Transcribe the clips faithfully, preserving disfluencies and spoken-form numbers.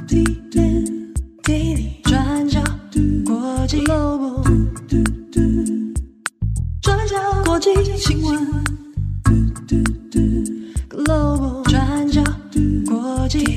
转角国际 Global 转角国际新闻 Global 转角国际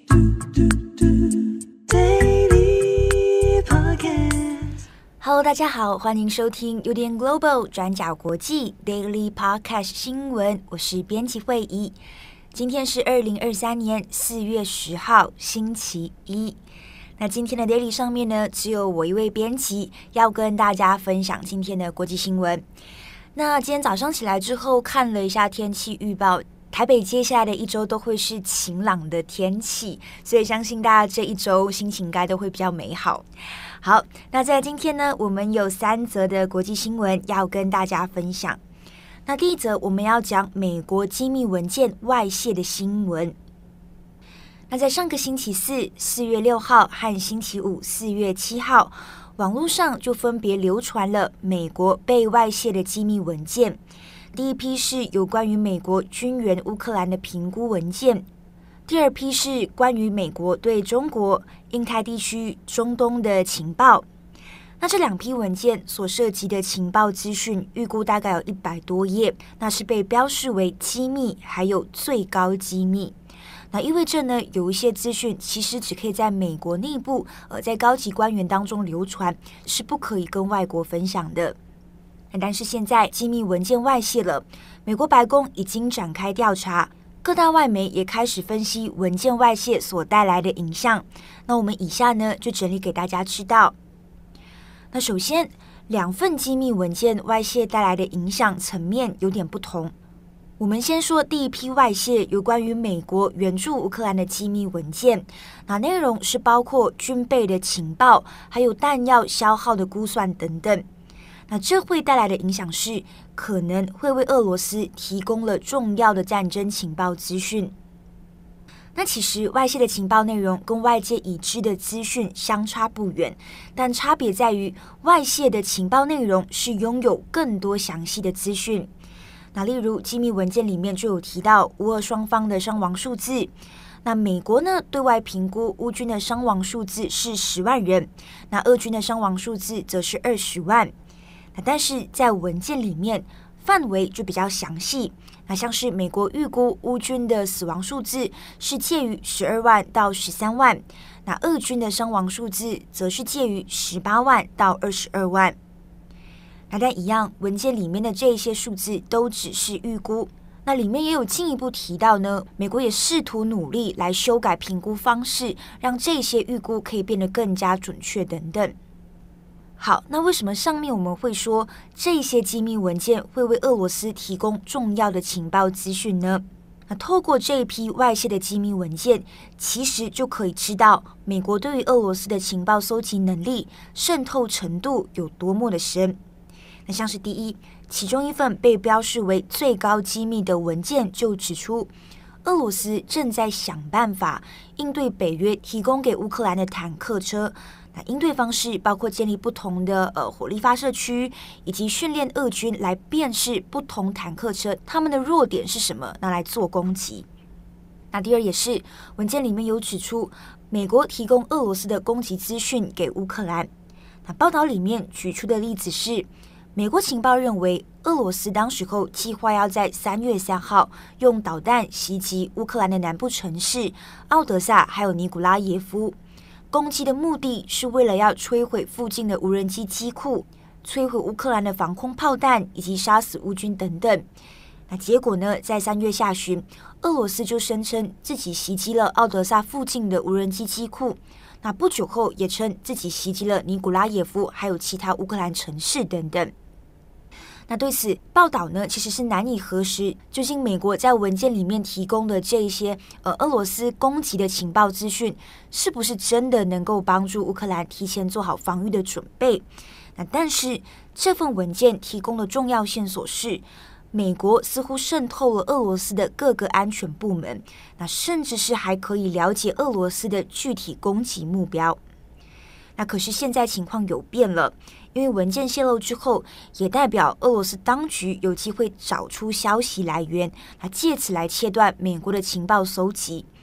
Daily Podcast。 Hello， 大家好，欢迎收听 U D N Global 转角国际 Daily Podcast 新闻，我是编辑慧仪。今天是二零二三年四月十号，星期一。那今天的 Daily 上面呢，只有我一位编辑要跟大家分享今天的国际新闻。那今天早上起来之后，看了一下天气预报，台北接下来的一周都会是晴朗的天气，所以相信大家这一周心情应该都会比较美好。好，那在今天呢，我们有三则的国际新闻要跟大家分享。那第一则，我们要讲美国机密文件外泄的新闻。那在上个星期四四月六号和星期五四月七号，网络上就分别流传了美国被外泄的机密文件。第一批是有关于美国军援乌克兰的评估文件，第二批是关于美国对中国、印太地区、中东的情报。那这两批文件所涉及的情报资讯，预估大概有一百多页，那是被标示为机密，还有最高机密。那意味着呢，有一些资讯其实只可以在美国内部，呃，在高级官员当中流传，是不可以跟外国分享的。但是现在机密文件外泄了，美国白宫已经展开调查，各大外媒也开始分析文件外泄所带来的影响。那我们以下呢，就整理给大家知道。那首先，两份机密文件外泄带来的影响层面有点不同。我们先说第一批外泄，有关于美国援助乌克兰的机密文件。那内容是包括军备的情报，还有弹药消耗的估算等等。那这会带来的影响是，可能会为俄罗斯提供了重要的战争情报资讯。那其实外泄的情报内容跟外界已知的资讯相差不远，但差别在于外泄的情报内容是拥有更多详细的资讯。那例如机密文件里面就有提到乌俄双方的伤亡数字。那美国呢，对外评估乌军的伤亡数字是十万人，那俄军的伤亡数字则是二十万。那但是在文件里面范围就比较详细，那像是美国预估乌军的死亡数字是介于十二万到十三万，那俄军的伤亡数字则是介于十八万到二十二万。那但一样，文件里面的这些数字都只是预估。那里面也有进一步提到呢，美国也试图努力来修改评估方式，让这些预估可以变得更加准确等等。好，那为什么上面我们会说这些机密文件会为俄罗斯提供重要的情报资讯呢？那透过这一批外泄的机密文件，其实就可以知道美国对于俄罗斯的情报搜集能力、渗透程度有多么的深。那像是第一，其中一份被标示为最高机密的文件就指出，俄罗斯正在想办法应对北约提供给乌克兰的坦克车。那应对方式包括建立不同的呃火力发射区，以及训练俄军来辨识不同坦克车他们的弱点是什么，拿来做攻击。那第二也是文件里面有指出，美国提供俄罗斯的攻击资讯给乌克兰。那报道里面举出的例子是，美国情报认为，俄罗斯当时候计划要在三月三号用导弹袭击乌克兰的南部城市奥德萨还有尼古拉耶夫。攻击的目的是为了要摧毁附近的无人机机库，摧毁乌克兰的防空炮弹，以及杀死乌军等等。那结果呢，在三月下旬，俄罗斯就声称自己袭击了奥德萨附近的无人机机库。那不久后也称自己袭击了尼古拉耶夫，还有其他乌克兰城市等等。那对此报道呢，其实是难以核实，究竟美国在文件里面提供的这一些呃俄罗斯攻击的情报资讯，是不是真的能够帮助乌克兰提前做好防御的准备？那但是这份文件提供的重要线索是，美国似乎渗透了俄罗斯的各个安全部门，那甚至是还可以了解俄罗斯的具体攻击目标。那可是现在情况有变了，因为文件泄露之后，也代表俄罗斯当局有机会找出消息来源，那借此来切断美国的情报搜集。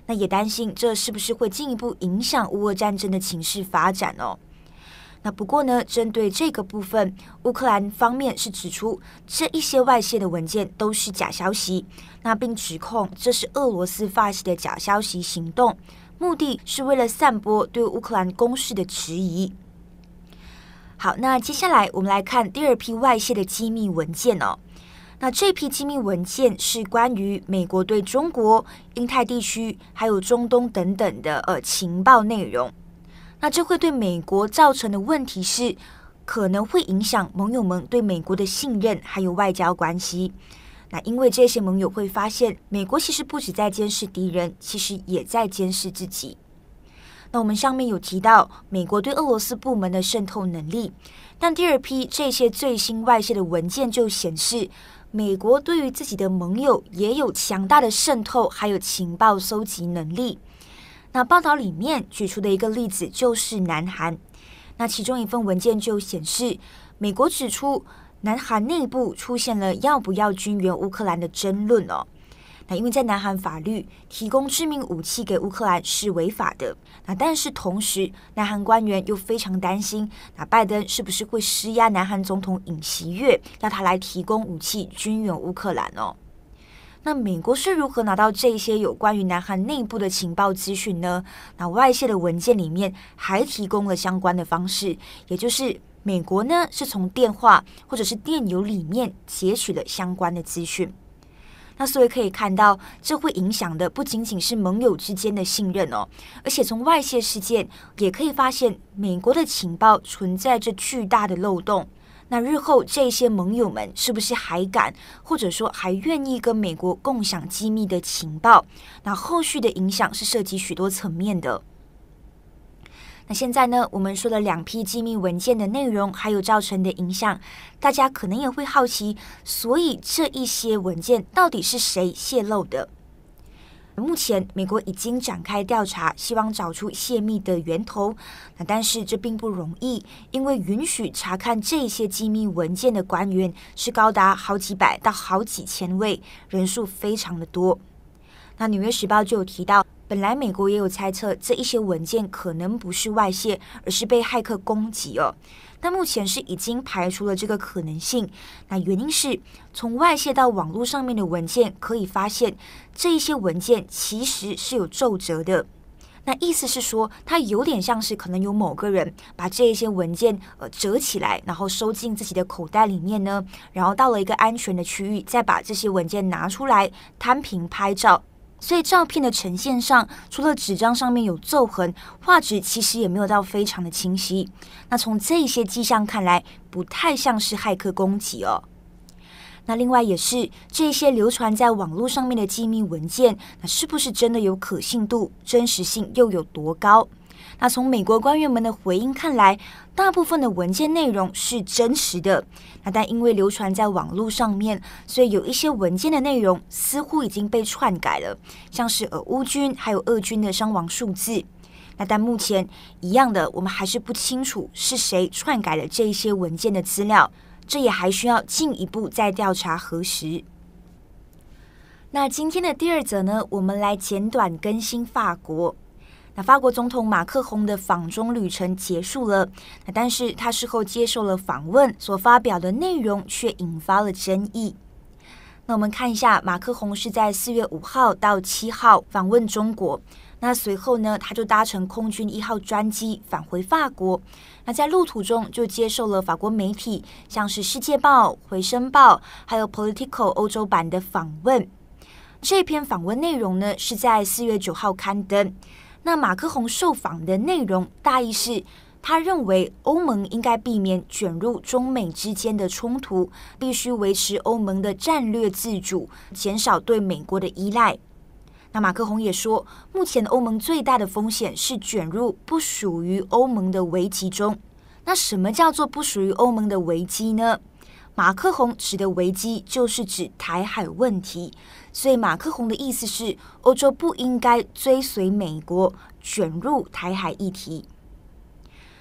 那也担心这是不是会进一步影响乌俄战争的情势发展哦。那不过呢，针对这个部分，乌克兰方面是指出这一些外泄的文件都是假消息，那并指控这是俄罗斯发起的假消息行动，目的是为了散播对乌克兰攻势的质疑。好，那接下来我们来看第二批外泄的机密文件哦。那这批机密文件是关于美国对中国、印太地区还有中东等等的呃情报内容。那这会对美国造成的问题是，可能会影响盟友们对美国的信任还有外交关系。那因为这些盟友会发现，美国其实不只在监视敌人，其实也在监视自己。那我们上面有提到美国对俄罗斯部门的渗透能力，但第二批这些最新外泄的文件就显示，美国对于自己的盟友也有强大的渗透还有情报搜集能力。那报道里面举出的一个例子就是南韩，那其中一份文件就显示，美国指出南韩内部出现了要不要军援乌克兰的争论哦。那因为在南韩法律，提供致命武器给乌克兰是违法的。那但是同时，南韩官员又非常担心，那拜登是不是会施压南韩总统尹锡悦，要他来提供武器军援乌克兰哦？那美国是如何拿到这些有关于南韩内部的情报资讯呢？那外泄的文件里面还提供了相关的方式，也就是美国呢是从电话或者是电邮里面截取了相关的资讯。那所以可以看到，这会影响的不仅仅是盟友之间的信任哦，而且从外泄事件也可以发现，美国的情报存在着巨大的漏洞。那日后这些盟友们是不是还敢，或者说还愿意跟美国共享机密的情报？那后续的影响是涉及许多层面的。那现在呢，我们说了两批机密文件的内容，还有造成的影响，大家可能也会好奇，所以这一些文件到底是谁泄露的？目前美国已经展开调查，希望找出泄密的源头。那但是这并不容易，因为允许查看这些机密文件的官员是高达好几百到好几千位，人数非常的多。那纽约时报就有提到，本来美国也有猜测这一些文件可能不是外泄，而是被骇客攻击哦。但目前是已经排除了这个可能性。那原因是从外泄到网络上面的文件可以发现，这一些文件其实是有皱褶的。那意思是说，它有点像是可能有某个人把这一些文件呃折起来，然后收进自己的口袋里面呢，然后到了一个安全的区域，再把这些文件拿出来摊平拍照。所以照片的呈现上，除了纸张上面有皱痕，画质其实也没有到非常的清晰。那从这些迹象看来，不太像是骇客攻击哦。那另外也是这些流传在网络上面的机密文件，那是不是真的有可信度、真实性又有多高？那从美国官员们的回应看来，大部分的文件内容是真实的。那但因为流传在网络上面，所以有一些文件的内容似乎已经被篡改了，像是呃乌军还有俄军的伤亡数字。那但目前一样的，我们还是不清楚是谁篡改了这一些文件的资料，这也还需要进一步再调查核实。那今天的第二则呢，我们来简短更新法国。那法国总统马克宏的访中旅程结束了，那但是他事后接受了访问，所发表的内容却引发了争议。那我们看一下，马克宏是在四月五号到七号访问中国，那随后呢，他就搭乘空军一号专机返回法国。那在路途中就接受了法国媒体，像是《世界报》、《回声报》还有《Politico》欧洲版的访问。这篇访问内容呢，是在四月九号刊登。那马克宏受访的内容大意是，他认为欧盟应该避免卷入中美之间的冲突，必须维持欧盟的战略自主，减少对美国的依赖。那马克宏也说，目前欧盟最大的风险是卷入不属于欧盟的危机中。那什么叫做不属于欧盟的危机呢？马克宏指的危机就是指台海问题，所以马克宏的意思是，欧洲不应该追随美国卷入台海议题。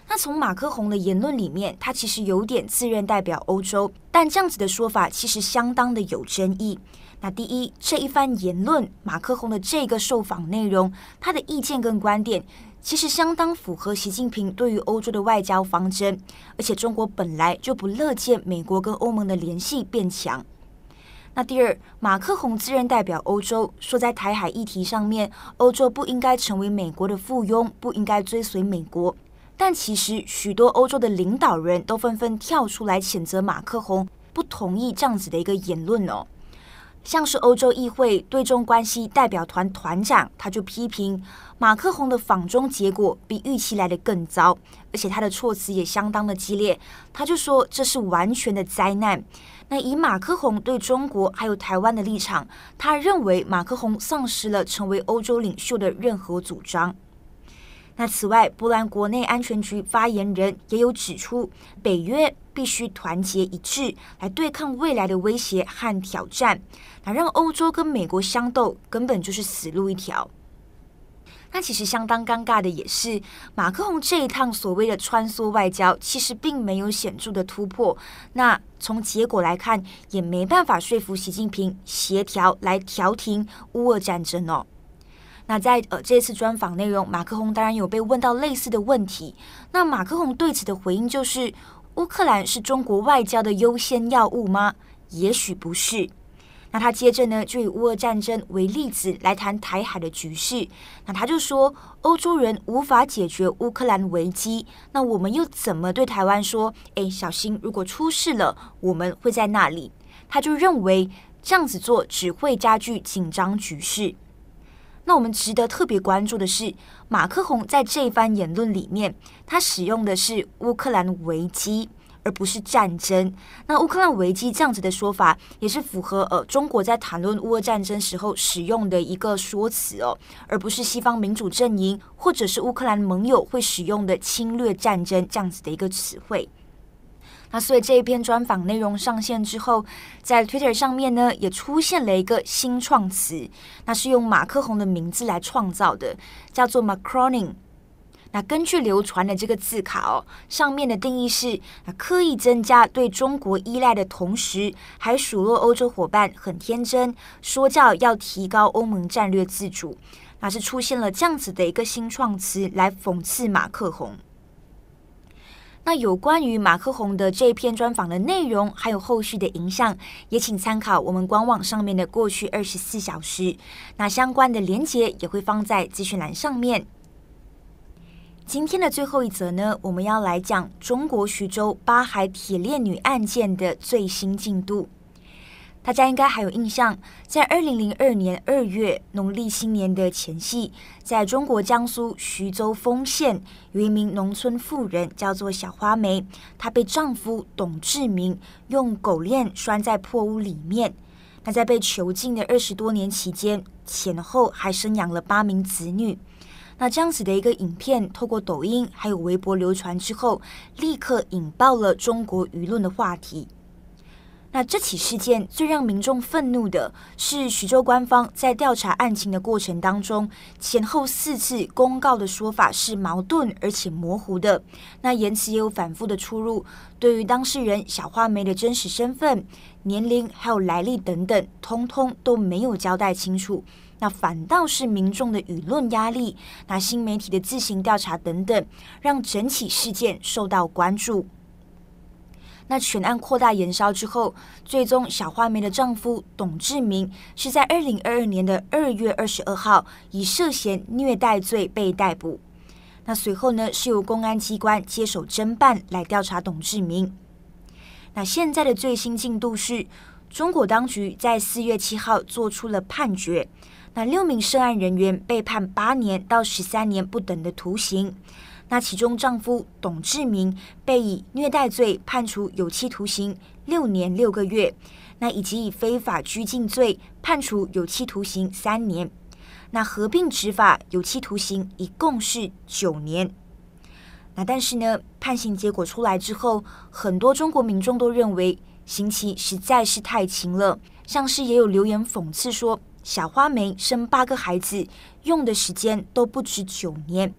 那从马克宏的言论里面，他其实有点自认代表欧洲，但这样子的说法其实相当的有争议。那第一，这一番言论，马克宏的这个受访内容，他的意见跟观点其实相当符合习近平对于欧洲的外交方针，而且中国本来就不乐见美国跟欧盟的联系变强。那第二，马克宏自认代表欧洲，说在台海议题上面，欧洲不应该成为美国的附庸，不应该追随美国。但其实许多欧洲的领导人都纷纷跳出来谴责马克宏，不同意这样子的一个言论哦。像是欧洲议会对中关系代表团团长，他就批评马克宏的访中结果比预期来得更糟，而且他的措辞也相当的激烈，他就说这是完全的灾难。那以马克宏对中国还有台湾的立场，他认为马克宏丧失了成为欧洲领袖的任何主张。那此外，波兰国内安全局发言人也有指出，北约必须团结一致来对抗未来的威胁和挑战，那让欧洲跟美国相斗根本就是死路一条。那其实相当尴尬的也是，马克宏这一趟所谓的穿梭外交，其实并没有显著的突破。那从结果来看，也没办法说服习近平协调来调停乌俄战争哦。那在呃这次专访内容，马克宏当然有被问到类似的问题。那马克宏对此的回应就是：乌克兰是中国外交的优先要务吗？也许不是。那他接着呢，就以乌俄战争为例子来谈台海的局势。那他就说，欧洲人无法解决乌克兰危机，那我们又怎么对台湾说？哎，小心，如果出事了，我们会在那里。他就认为这样子做只会加剧紧张局势。那我们值得特别关注的是，马克宏在这一番言论里面，他使用的是乌克兰危机，而不是战争。那乌克兰危机这样子的说法，也是符合呃中国在谈论乌俄战争时候使用的一个说辞哦，而不是西方民主阵营或者是乌克兰盟友会使用的侵略战争这样子的一个词汇。那所以这一篇专访内容上线之后，在 Twitter 上面呢，也出现了一个新创词，那是用马克宏的名字来创造的，叫做 Macroning。那根据流传的这个字卡哦，上面的定义是刻意增加对中国依赖的同时，还数落欧洲伙伴很天真，说教要提高欧盟战略自主。那是出现了这样子的一个新创词来讽刺马克宏。那有关于马克宏的这一篇专访的内容，还有后续的影响，也请参考我们官网上面的过去二十四小时。那相关的连结也会放在资讯栏上面。今天的最后一则呢，我们要来讲中国徐州八海铁链女案件的最新进度。大家应该还有印象，在二零零二年二月农历新年的前夕，在中国江苏徐州丰县，有一名农村妇人叫做小花梅，她被丈夫董志明用狗链拴在破屋里面。那在被囚禁的二十多年期间，前后还生养了八名子女。那这样子的一个影片，透过抖音还有微博流传之后，立刻引爆了中国舆论的话题。那这起事件最让民众愤怒的是，徐州官方在调查案情的过程当中，前后四次公告的说法是矛盾而且模糊的，那言辞也有反复的出入，对于当事人小花梅的真实身份、年龄还有来历等等，通通都没有交代清楚。那反倒是民众的舆论压力，那新媒体的自行调查等等，让整起事件受到关注。那全案扩大延烧之后，最终小花梅的丈夫董志明是在二零二二年的二月二十二号以涉嫌虐待罪被逮捕。那随后呢，是由公安机关接手侦办来调查董志明。那现在的最新进度是，中国当局在四月七号做出了判决，那六名涉案人员被判八年到十三年不等的徒刑。那其中丈夫董志明被以虐待罪判处有期徒刑六年六个月，那以及以非法拘禁罪判处有期徒刑三年，那合并执法有期徒刑一共是九年。那但是呢，判刑结果出来之后，很多中国民众都认为刑期实在是太轻了，像是也有留言讽刺说，小花梅生八个孩子用的时间都不止九年。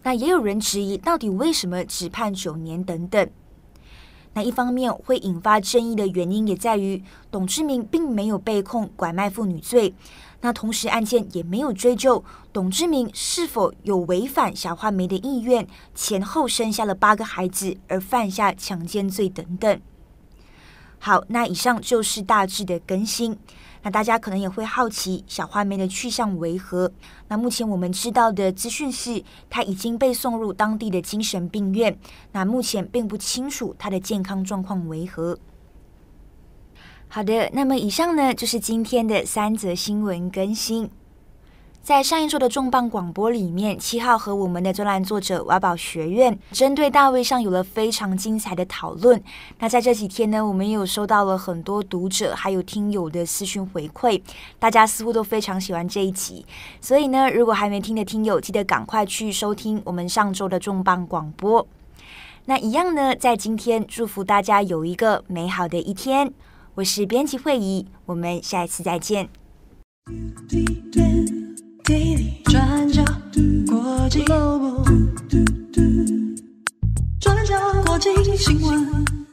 那也有人质疑，到底为什么只判九年等等。那一方面会引发争议的原因也在于，董志明并没有被控拐卖妇女罪，那同时案件也没有追究董志明是否有违反小花梅的意愿，前后生下了八个孩子而犯下强奸罪等等。好，那以上就是大致的更新。那大家可能也会好奇小花梅的去向为何。那目前我们知道的资讯是，她已经被送入当地的精神病院，那目前并不清楚她的健康状况为何。好的，那么以上呢就是今天的三则新闻更新。在上一周的重磅广播里面，七号和我们的专栏作者瓦宝学院针对大卫上有了非常精彩的讨论。那在这几天呢，我们也有收到了很多读者还有听友的私讯回馈，大家似乎都非常喜欢这一集。所以呢，如果还没听的听友，记得赶快去收听我们上周的重磅广播。那一样呢，在今天祝福大家有一个美好的一天。我是编辑慧仪，我们下一次再见。 Daily 转角国际 Global 转角国际新闻。